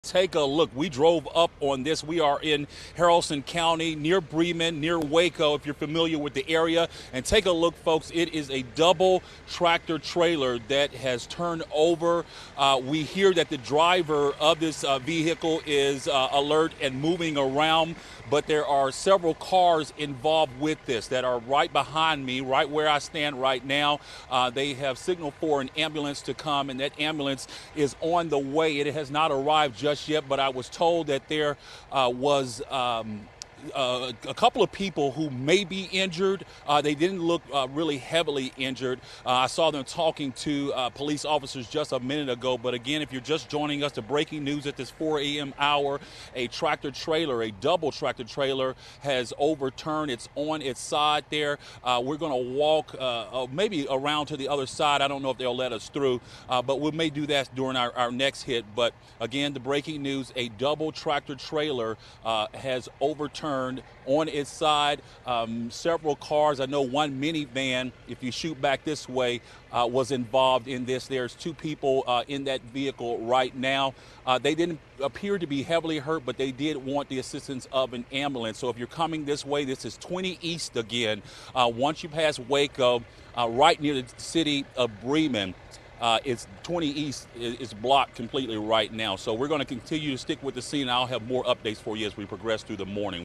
Take a look. We drove up on this. We are in Haralson County, near Bremen, near Waco, if you're familiar with the area. And take a look, folks. It is a double tractor trailer that has turned over. We hear that the driver of this vehicle is alert and moving around, but there are several cars involved with this that are right behind me, right where I stand right now. They have signaled for an ambulance to come, and that ambulance is on the way. It has not arrived just yet, but I was told that there was a couple of people who may be injured. They didn't look really heavily injured. I saw them talking to police officers just a minute ago. But again, if you're just joining us, the breaking news at this 4 a.m. hour, a tractor trailer, a double tractor trailer has overturned. It's on its side there. We're going to walk maybe around to the other side. I don't know if they'll let us through, but we may do that during our next hit. But again, the breaking news, a double tractor trailer has overturned on its side. Several cars, I know one minivan, if you shoot back this way, was involved in this. There's two people in that vehicle right now. They didn't appear to be heavily hurt, but they did want the assistance of an ambulance. So if you're coming this way, this is 20 East again. Once you pass Waco, right near the city of Bremen, it's 20 East is blocked completely right now. So we're going to continue to stick with the scene. I'll have more updates for you as we progress through the morning.